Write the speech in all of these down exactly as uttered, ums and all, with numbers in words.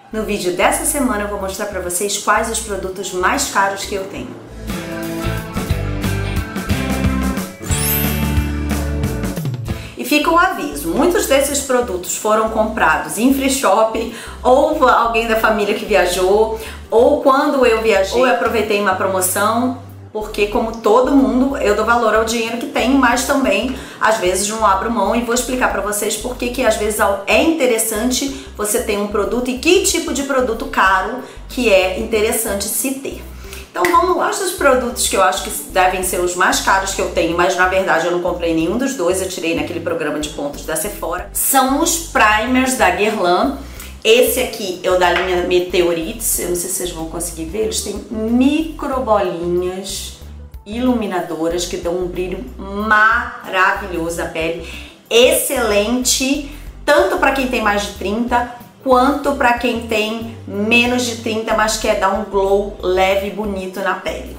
No vídeo dessa semana eu vou mostrar para vocês quais os produtos mais caros que eu tenho. E fica um aviso, muitos desses produtos foram comprados em free shop, ou alguém da família que viajou, ou quando eu viajei, ou eu aproveitei uma promoção, porque como todo mundo, eu dou valor ao dinheiro que tenho, mas também, às vezes, não abro mão e vou explicar para vocês por que que às vezes é interessante você ter um produto e que tipo de produto caro que é interessante se ter. Então vamos lá, os produtos que eu acho que devem ser os mais caros que eu tenho, mas na verdade eu não comprei nenhum dos dois, eu tirei naquele programa de pontos da Sephora, são os primers da Guerlain. Esse aqui é o da linha Meteorites, eu não sei se vocês vão conseguir ver, eles têm micro bolinhas iluminadoras que dão um brilho maravilhoso à pele, excelente, tanto para quem tem mais de trinta, quanto para quem tem menos de trinta, mas quer dar um glow leve e bonito na pele.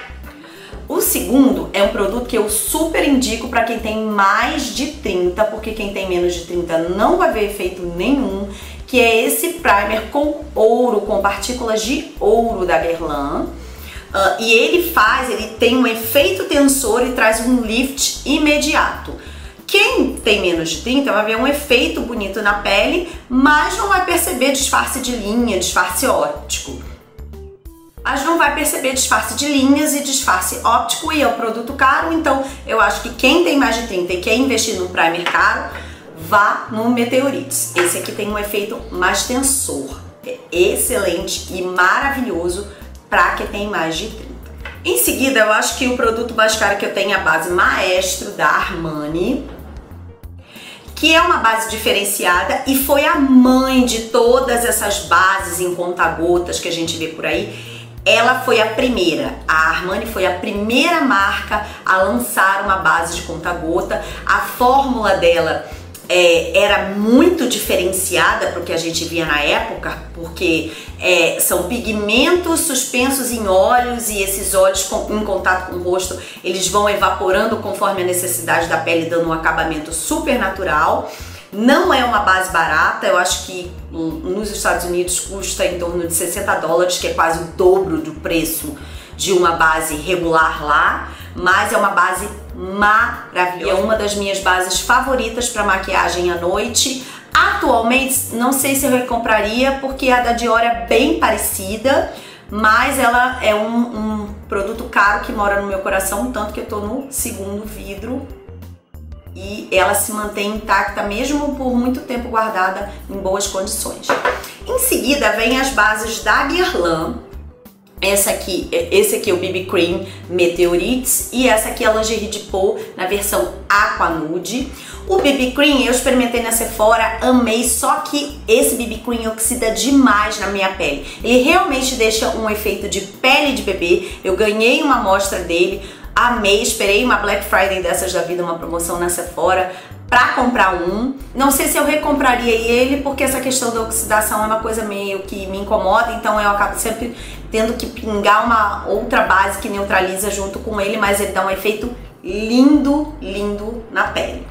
O segundo é um produto que eu super indico para quem tem mais de trinta, porque quem tem menos de trinta não vai ver efeito nenhum, que é esse primer com ouro, com partículas de ouro da Guerlain. Uh, e ele faz, ele tem um efeito tensor e traz um lift imediato. Quem tem menos de trinta vai ver um efeito bonito na pele, mas não vai perceber disfarce de linha, disfarce óptico. Mas não vai perceber disfarce de linhas e disfarce óptico, e é um produto caro, então eu acho que quem tem mais de trinta e quer investir num primer caro, vá no Meteorites. Esse aqui tem um efeito mais tensor, é excelente e maravilhoso para quem tem mais de trinta. Em seguida, eu acho que o produto mais caro que eu tenho é a base Maestro da Armani, que é uma base diferenciada e foi a mãe de todas essas bases em conta-gotas que a gente vê por aí. Ela foi a primeira, a Armani foi a primeira marca a lançar uma base de conta-gota. A fórmula dela é, era muito diferenciada para o que a gente via na época, porque é, são pigmentos suspensos em óleos e esses óleos com, em contato com o rosto, eles vão evaporando conforme a necessidade da pele, dando um acabamento super natural. Não é uma base barata, eu acho que nos Estados Unidos custa em torno de sessenta dólares, que é quase o dobro do preço de uma base regular lá, mas é uma base maravilhosa. É uma das minhas bases favoritas para maquiagem à noite. Atualmente, não sei se eu recompraria, porque a da Dior é bem parecida, mas ela é um, um produto caro que mora no meu coração, tanto que eu tô no segundo vidro. E ela se mantém intacta mesmo por muito tempo guardada em boas condições. Em seguida vem as bases da Guerlain. Essa aqui, esse aqui é o B B Cream Meteorites e essa aqui é a Lingerie de Peau na versão Aqua Nude. O B B Cream eu experimentei na Sephora, amei, só que esse B B Cream oxida demais na minha pele. Ele realmente deixa um efeito de pele de bebê. Eu ganhei uma amostra dele, amei, esperei uma Black Friday dessas da vida, uma promoção na Sephora, pra comprar um. Não sei se eu recompraria ele, porque essa questão da oxidação é uma coisa meio que me incomoda, então eu acabo sempre tendo que pingar uma outra base que neutraliza junto com ele, mas ele dá um efeito lindo, lindo na pele.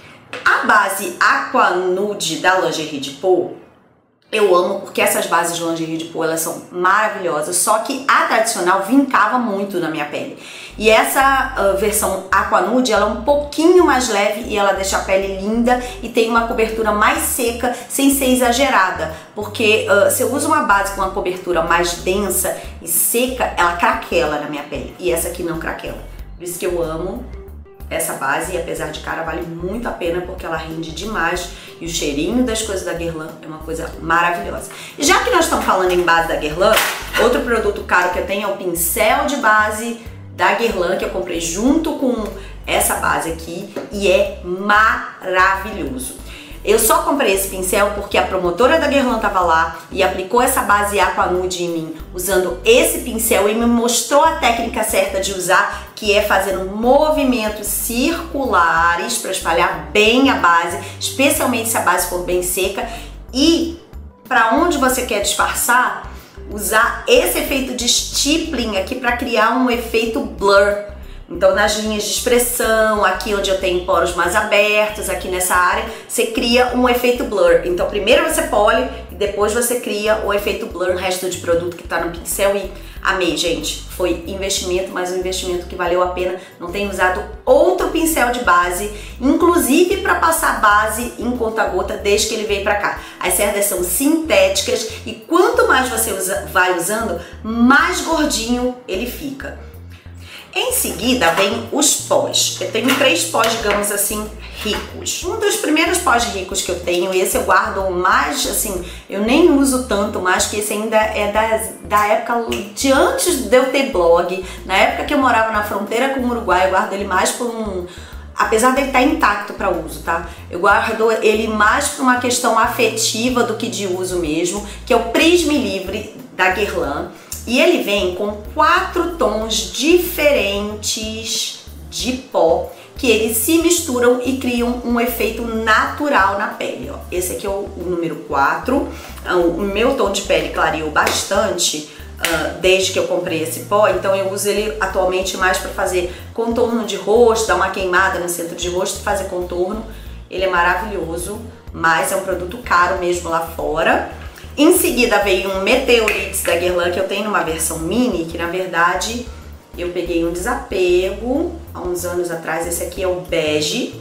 A base Aqua Nude da Lingerie de Peau, eu amo, porque essas bases de Lingerie de Peau, elas são maravilhosas, só que a tradicional vincava muito na minha pele. E essa uh, versão Aqua Nude, ela é um pouquinho mais leve e ela deixa a pele linda e tem uma cobertura mais seca, sem ser exagerada. Porque uh, se eu uso uma base com uma cobertura mais densa e seca, ela craquela na minha pele. E essa aqui não craquela. Por isso que eu amo essa base, e apesar de cara, vale muito a pena porque ela rende demais e o cheirinho das coisas da Guerlain é uma coisa maravilhosa. E já que nós estamos falando em base da Guerlain, outro produto caro que eu tenho é o pincel de base da Guerlain, que eu comprei junto com essa base aqui e é maravilhoso. Eu só comprei esse pincel porque a promotora da Guerlain estava lá e aplicou essa base Aqua Nude em mim usando esse pincel e me mostrou a técnica certa de usar, que é fazendo movimentos circulares para espalhar bem a base, especialmente se a base for bem seca, e para onde você quer disfarçar, usar esse efeito de stippling aqui para criar um efeito blur. Então, nas linhas de expressão, aqui onde eu tenho poros mais abertos, aqui nessa área, você cria um efeito blur. Então, primeiro você pole e depois você cria o efeito blur, o resto de produto que tá no pincel e amei, gente. Foi investimento, mas um investimento que valeu a pena. Não tenho usado outro pincel de base, inclusive para passar base em conta-gota desde que ele veio pra cá. As cerdas são sintéticas e quanto mais você usa, vai usando, mais gordinho ele fica. Em seguida vem os pós. Eu tenho três pós, digamos assim, ricos. Um dos primeiros pós ricos que eu tenho, esse eu guardo mais, assim, eu nem uso tanto mais, que esse ainda é da, da época de antes de eu ter blog. Na época que eu morava na fronteira com o Uruguai, eu guardo ele mais por um... Apesar dele estar intacto para uso, tá? Eu guardo ele mais por uma questão afetiva do que de uso mesmo, que é o Prisme Livre da Guerlain. E ele vem com quatro tons diferentes de pó, que eles se misturam e criam um efeito natural na pele, ó. Esse aqui é o, o número quatro. O meu tom de pele clareou bastante uh, desde que eu comprei esse pó, então eu uso ele atualmente mais para fazer contorno de rosto, dar uma queimada no centro de rosto e fazer contorno. Ele é maravilhoso, mas é um produto caro mesmo lá fora. Em seguida veio um Meteorites da Guerlain, que eu tenho numa versão mini, que na verdade eu peguei um desapego há uns anos atrás. Esse aqui é o bege.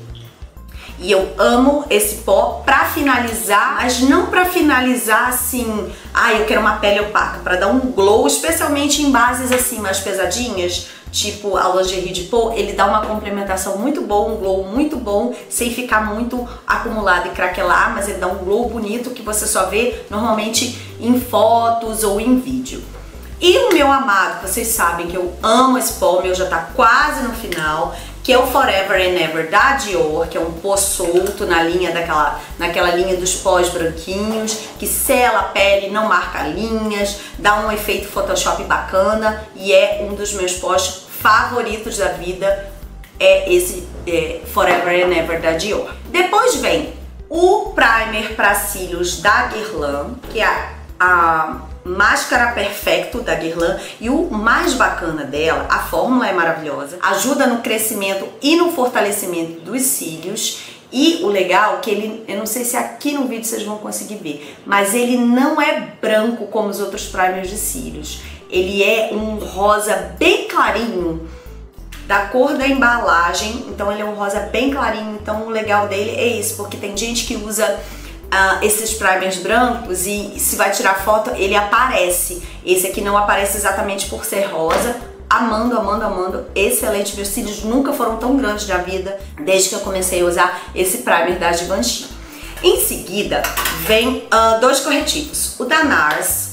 E eu amo esse pó pra finalizar, mas não pra finalizar assim, ah, eu quero uma pele opaca, pra dar um glow, especialmente em bases assim mais pesadinhas, tipo a lingerie de pó. Ele dá uma complementação muito boa, um glow muito bom, sem ficar muito acumulado e craquelar, mas ele dá um glow bonito que você só vê normalmente em fotos ou em vídeo. E o meu amado, vocês sabem que eu amo esse pó, o meu já tá quase no final, que é o Forever and Ever da Dior, que é um pó solto na linha daquela, naquela linha dos pós branquinhos, que sela a pele, não marca linhas, dá um efeito Photoshop bacana e é um dos meus pós favoritos da vida, é esse é, Forever and Ever da Dior. Depois vem o primer para cílios da Guerlain, que é a, a Máscara Perfecto da Guerlain, e o mais bacana dela, a fórmula é maravilhosa, ajuda no crescimento e no fortalecimento dos cílios. E o legal é que ele, eu não sei se aqui no vídeo vocês vão conseguir ver, mas ele não é branco como os outros primers de cílios. Ele é um rosa bem clarinho, da cor da embalagem, então ele é um rosa bem clarinho. Então o legal dele é isso, porque tem gente que usa Uh, esses primers brancos e se vai tirar foto ele aparece. Esse aqui não aparece exatamente por ser rosa. Amando, amando, amando. Excelente. Meus cílios nunca foram tão grandes na vida desde que eu comecei a usar esse primer da Givenchy. Em seguida vem uh, dois corretivos. O da NARS,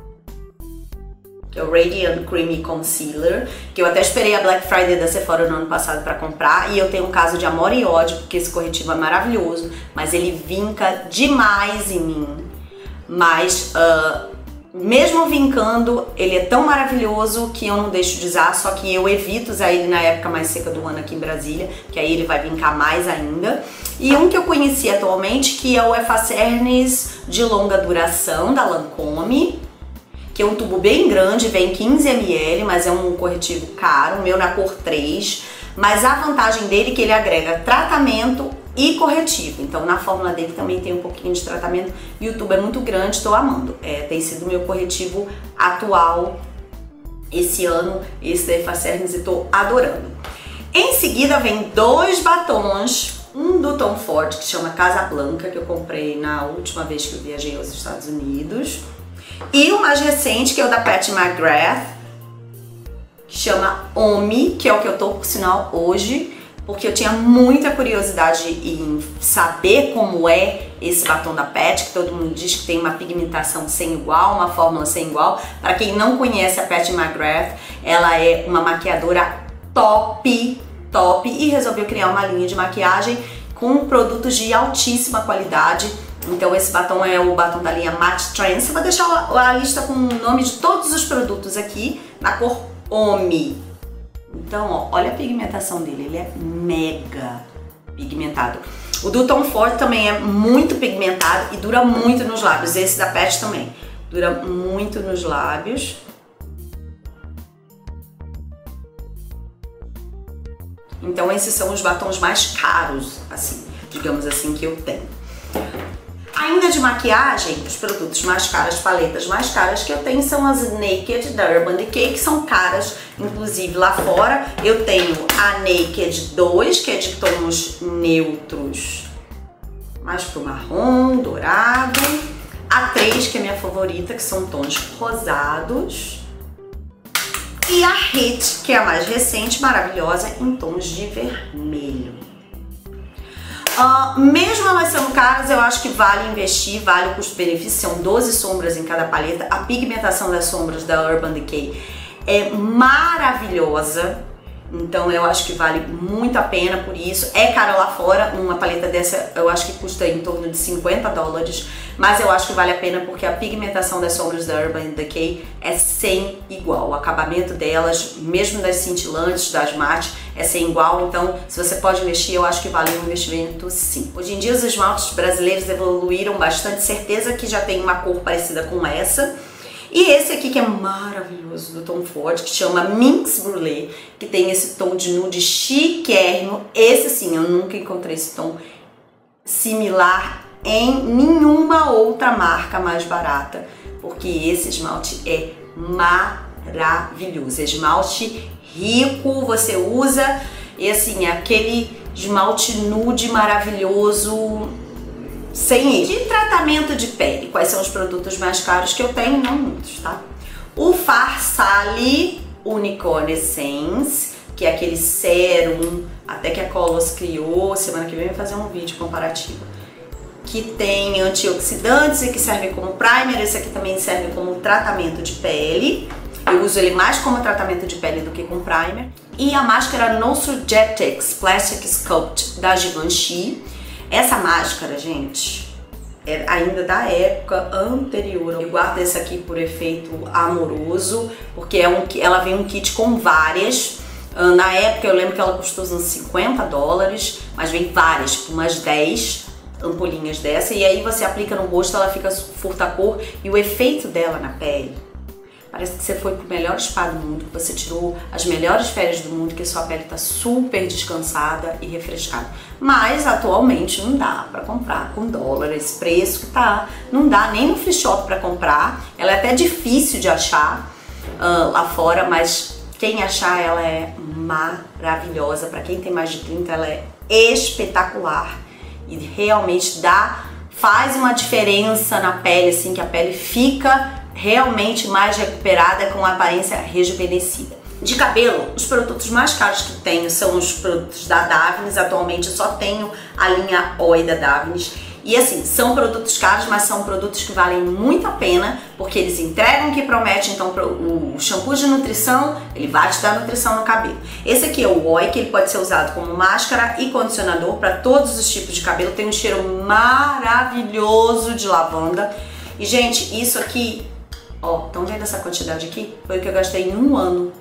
que é o Radiant Creamy Concealer, que eu até esperei a Black Friday da Sephora no ano passado para comprar, e eu tenho um caso de amor e ódio, porque esse corretivo é maravilhoso, mas ele vinca demais em mim. Mas, uh, mesmo vincando, ele é tão maravilhoso que eu não deixo de usar, só que eu evito usar ele na época mais seca do ano aqui em Brasília, que aí ele vai vincar mais ainda. E um que eu conheci atualmente, que é o Facernes de longa duração, da Lancôme, que é um tubo bem grande, vem quinze mililitros, mas é um corretivo caro, o meu na cor três, mas a vantagem dele é que ele agrega tratamento e corretivo, então na fórmula dele também tem um pouquinho de tratamento, e o tubo é muito grande, estou amando, é, tem sido o meu corretivo atual esse ano, esse da Facernes, e estou adorando. Em seguida vem dois batons, um do Tom Ford, que chama Casablanca, que eu comprei na última vez que eu viajei aos Estados Unidos, e o mais recente, que é o da Pat McGrath, que chama Omi, que é o que eu tô por sinal hoje, porque eu tinha muita curiosidade em saber como é esse batom da Pat, que todo mundo diz que tem uma pigmentação sem igual, uma fórmula sem igual. Para quem não conhece a Pat McGrath, ela é uma maquiadora top, top, e resolveu criar uma linha de maquiagem com produtos de altíssima qualidade. Então esse batom é o batom da linha Matte Trance. Eu vou deixar a lista com o nome de todos os produtos aqui na cor Omi. Então, ó, olha a pigmentação dele, ele é mega pigmentado. O do Tom Ford também é muito pigmentado e dura muito nos lábios. Esse da Pat também dura muito nos lábios. Então esses são os batons mais caros, assim, digamos assim, que eu tenho. Ainda de maquiagem, os produtos mais caros, as paletas mais caras que eu tenho são as Naked da Urban Decay, que são caras, inclusive lá fora. Eu tenho a Naked dois, que é de tons neutros, mais pro marrom, dourado. A três, que é minha favorita, que são tons rosados. E a Hit, que é a mais recente, maravilhosa, em tons de vermelho. Uh, mesmo elas sendo caras, eu acho que vale investir, vale o custo-benefício. São doze sombras em cada paleta. A pigmentação das sombras da Urban Decay é maravilhosa. Então eu acho que vale muito a pena por isso. É caro lá fora, uma paleta dessa eu acho que custa em torno de cinquenta dólares, mas eu acho que vale a pena porque a pigmentação das sombras da Urban Decay é sem igual. O acabamento delas, mesmo das cintilantes, das mate, é sem igual. Então se você pode investir, eu acho que vale um investimento sim. Hoje em dia os esmaltes brasileiros evoluíram bastante, certeza que já tem uma cor parecida com essa. E esse aqui que é maravilhoso, do Tom Ford, que chama Minx Brulee, que tem esse tom de nude chiquérrimo. Esse sim, eu nunca encontrei esse tom similar em nenhuma outra marca mais barata, porque esse esmalte é maravilhoso. Esmalte rico, você usa, e assim, é aquele esmalte nude maravilhoso, sem erro. De tratamento de pele, quais são os produtos mais caros que eu tenho? Não muitos, tá? O Farsali Unicorn Essence, que é aquele sérum, até que a Colors criou, semana que vem vai fazer um vídeo comparativo, que tem antioxidantes e que serve como primer. Esse aqui também serve como tratamento de pele. Eu uso ele mais como tratamento de pele do que com primer. E a máscara Nostrogetics Plastic Sculpt da Givenchy. Essa máscara, gente, é ainda da época anterior. Eu guardo essa aqui por efeito amoroso, porque é um, ela vem um kit com várias. Na época eu lembro que ela custou uns cinquenta dólares, mas vem várias, tipo umas dez ampolinhas dessa. E aí você aplica no rosto, ela fica furta-cor, e o efeito dela na pele, parece que você foi pro melhor spa do mundo, que você tirou as melhores férias do mundo, que a sua pele tá super descansada e refrescada. Mas atualmente não dá pra comprar com dólar, esse preço que tá, não dá nem no free shop pra comprar. Ela é até difícil de achar uh, lá fora, mas quem achar, ela é maravilhosa. Pra quem tem mais de trinta, ela é espetacular e realmente dá, faz uma diferença na pele, assim, que a pele fica realmente mais recuperada, com a aparência rejuvenescida. De cabelo, os produtos mais caros que tenho são os produtos da Davines. Atualmente eu só tenho a linha Oi da Davines. E assim, são produtos caros, mas são produtos que valem muito a pena, porque eles entregam o que prometem. Então o shampoo de nutrição, ele vai te dar nutrição no cabelo. Esse aqui é o Oi, que ele pode ser usado como máscara e condicionador para todos os tipos de cabelo. Tem um cheiro maravilhoso de lavanda. E gente, isso aqui, ó, estão vendo essa quantidade aqui? Foi o que eu gastei em um ano.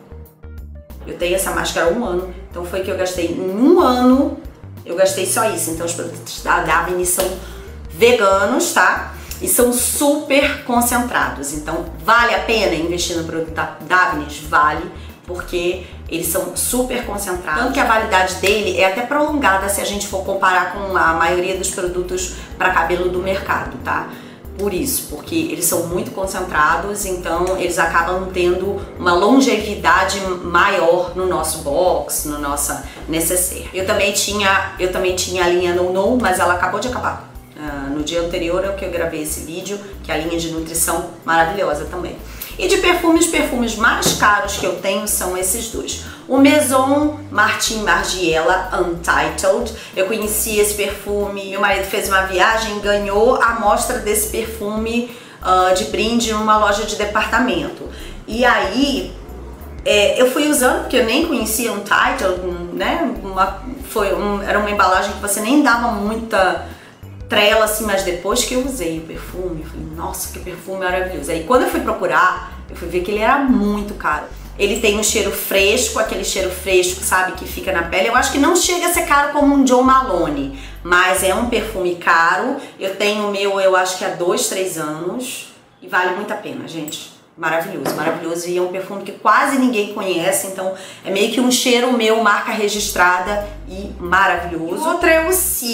Eu tenho essa máscara há um ano, então foi o que eu gastei em um ano. Eu gastei só isso. Então os produtos da Davines são veganos, tá? E são super concentrados. Então vale a pena investir no produto da Davines? Vale, porque eles são super concentrados. Tanto que a validade dele é até prolongada se a gente for comparar com a maioria dos produtos para cabelo do mercado, tá? Por isso, porque eles são muito concentrados, então eles acabam tendo uma longevidade maior no nosso box, no nossa necessaire. Eu também tinha, eu também tinha a linha No No, mas ela acabou de acabar. Uh, no dia anterior é o que eu gravei esse vídeo, que é a linha de nutrição maravilhosa também. E de perfumes, perfumes mais caros que eu tenho são esses dois. O Maison Martin Margiela Untitled. Eu conheci esse perfume, meu marido fez uma viagem e ganhou a amostra desse perfume uh, de brinde numa loja de departamento. E aí é, eu fui usando, porque eu nem conhecia Untitled, né? Uma, foi um, era uma embalagem que você nem dava muita trela assim, mas depois que eu usei o perfume, eu falei, nossa, que perfume maravilhoso. Aí quando eu fui procurar, eu fui ver que ele era muito caro. Ele tem um cheiro fresco, aquele cheiro fresco, sabe, que fica na pele. Eu acho que não chega a ser caro como um Jo Malone, mas é um perfume caro. Eu tenho o meu, eu acho que há dois, três anos, e vale muito a pena, gente. Maravilhoso, maravilhoso. E é um perfume que quase ninguém conhece, então é meio que um cheiro meu, marca registrada, e maravilhoso. O outro é o Si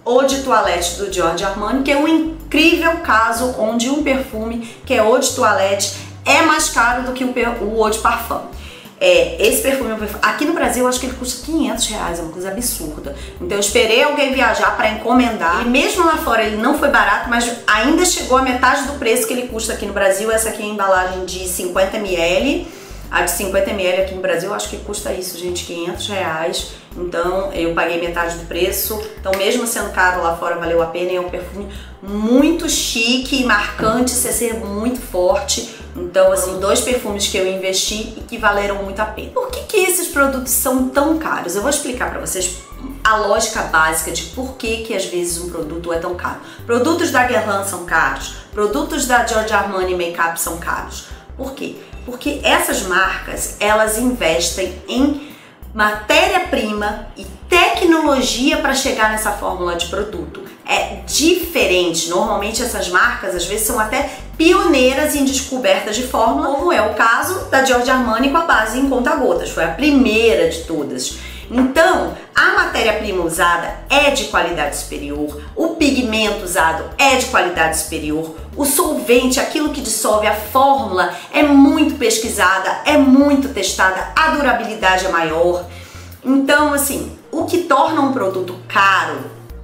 Eau de Toilette do Giorgio Armani, que é um incrível caso onde um perfume que é Eau de Toilette é mais caro do que o, o Eau de Parfum. É, esse perfume, aqui no Brasil, eu acho que ele custa quinhentos reais, é uma coisa absurda. Então eu esperei alguém viajar para encomendar. E mesmo lá fora ele não foi barato, mas ainda chegou a metade do preço que ele custa aqui no Brasil. Essa aqui é a embalagem de cinquenta mililitros. A de cinquenta mililitros aqui no Brasil, eu acho que custa isso, gente, quinhentos reais. Então eu paguei metade do preço. Então mesmo sendo caro lá fora, valeu a pena. E é um perfume muito chique e marcante, C C muito forte. Então assim, dois perfumes que eu investi e que valeram muito a pena. Por que que esses produtos são tão caros? Eu vou explicar pra vocês a lógica básica de por que que às vezes um produto é tão caro. Produtos da Guerlain são caros. Produtos da Giorgio Armani Makeup são caros. Por quê? Porque essas marcas, elas investem em matéria-prima e tecnologia para chegar nessa fórmula de produto. É diferente. Normalmente essas marcas às vezes são até pioneiras em descobertas de fórmula, como é o caso da Giorgio Armani com a base em conta-gotas. Foi a primeira de todas. Então, a matéria-prima usada é de qualidade superior, o pigmento usado é de qualidade superior, o solvente, aquilo que dissolve a fórmula, é muito pesquisada, é muito testada, a durabilidade é maior. Então, assim, o que torna um produto caro,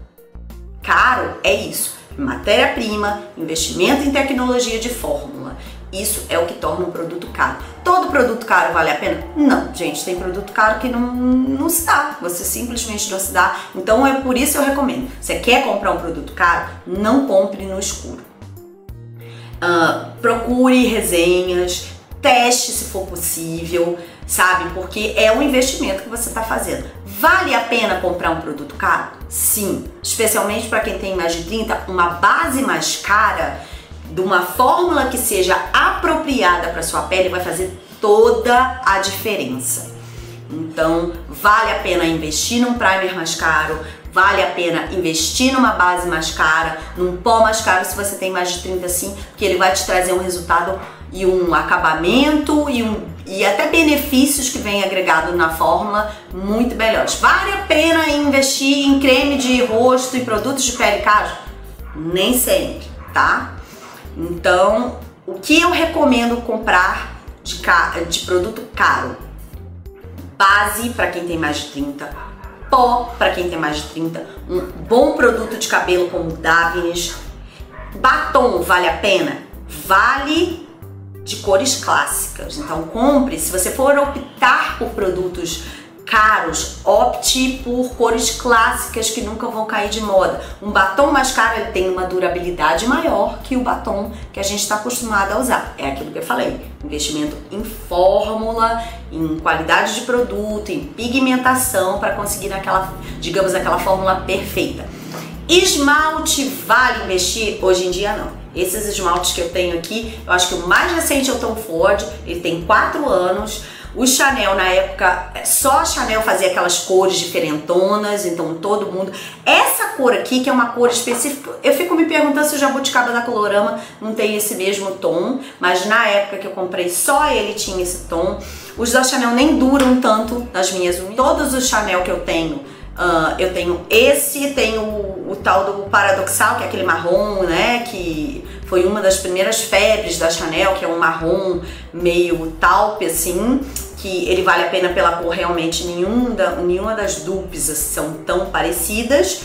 caro é isso, matéria-prima, investimento em tecnologia de fórmula. Isso é o que torna um produto caro. Todo produto caro vale a pena? Não, gente, tem produto caro que não, não se dá, você simplesmente não se dá. Então é por isso que eu recomendo. Você quer comprar um produto caro? Não compre no escuro. Uh, procure resenhas, teste se for possível, sabe? Porque é um investimento que você está fazendo. Vale a pena comprar um produto caro? Sim, especialmente para quem tem mais de trinta, uma base mais cara de uma fórmula que seja apropriada para sua pele vai fazer toda a diferença. Então, vale a pena investir num primer mais caro, vale a pena investir numa base mais cara, num pó mais caro se você tem mais de trinta sim, porque ele vai te trazer um resultado e um acabamento e, um, e até benefícios que vem agregado na fórmula muito melhores. Vale a pena investir em creme de rosto e produtos de pele caros? Nem sempre, tá? Então, o que eu recomendo comprar de, de produto caro? Base para quem tem mais de trinta, pó para quem tem mais de trinta, um bom produto de cabelo como Davines, batom vale a pena? Vale de cores clássicas. Então compre, se você for optar por produtos caros, opte por cores clássicas que nunca vão cair de moda. Um batom mais caro ele tem uma durabilidade maior que o batom que a gente está acostumado a usar. É aquilo que eu falei, investimento em fórmula, em qualidade de produto, em pigmentação para conseguir aquela, digamos, aquela fórmula perfeita. Esmalte vale investir? Hoje em dia não. Esses esmaltes que eu tenho aqui, eu acho que o mais recente é o Tom Ford, ele tem quatro anos. O Chanel, na época, só a Chanel fazia aquelas cores diferentonas, então todo mundo... Essa cor aqui, que é uma cor específica, eu fico me perguntando se o Jabuticaba da Colorama não tem esse mesmo tom, mas na época que eu comprei, só ele tinha esse tom. Os da Chanel nem duram tanto nas minhas unhas. Todos os Chanel que eu tenho, uh, eu tenho esse, tenho o, o tal do Paradoxal, que é aquele marrom, né, que... foi uma das primeiras febres da Chanel, que é um marrom meio taupe assim, que ele vale a pena pela cor realmente. Nenhum da, nenhuma das dupes são tão parecidas.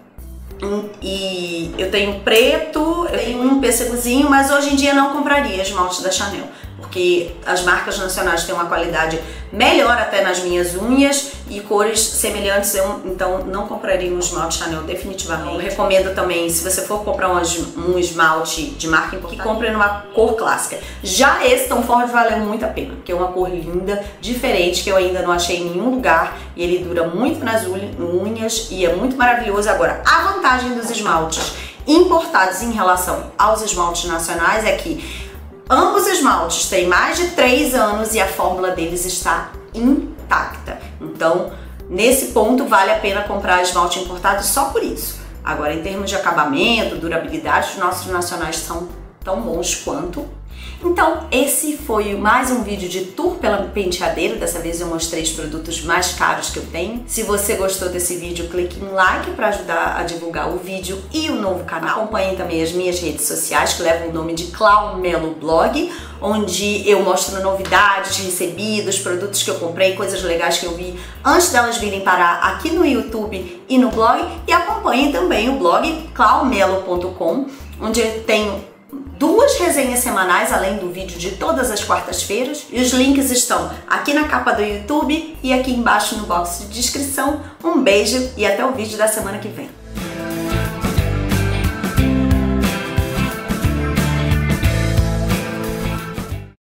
E eu tenho preto, eu tenho um pêssegozinho, mas hoje em dia não compraria esmalte da Chanel, porque as marcas nacionais têm uma qualidade melhor até nas minhas unhas e cores semelhantes, eu então não compraria um esmalte Chanel definitivamente. Eu recomendo também, se você for comprar um, um esmalte de marca importante, que compre numa cor clássica. Já esse Tom Ford valeu muito a pena, porque é uma cor linda, diferente, que eu ainda não achei em nenhum lugar e ele dura muito nas unhas e é muito maravilhoso. Agora, a vantagem dos esmaltes importados em relação aos esmaltes nacionais é que ambos esmaltes têm mais de três anos e a fórmula deles está intacta. Então, nesse ponto, vale a pena comprar esmalte importado só por isso. Agora, em termos de acabamento, durabilidade, os nossos nacionais são tão bons quanto. Então esse foi mais um vídeo de tour pela penteadeira. Dessa vez eu mostrei os produtos mais caros que eu tenho. Se você gostou desse vídeo, clique em like para ajudar a divulgar o vídeo e o novo canal. Acompanhe também as minhas redes sociais, que levam o nome de Clau Melo Blog, onde eu mostro novidades, recebidos, produtos que eu comprei, coisas legais que eu vi antes delas virem parar aqui no YouTube e no blog. E acompanhe também o blog clau melo ponto com, onde eu tenho duas resenhas semanais, além do vídeo de todas as quartas-feiras. E os links estão aqui na capa do YouTube e aqui embaixo no box de descrição. Um beijo e até o vídeo da semana que vem.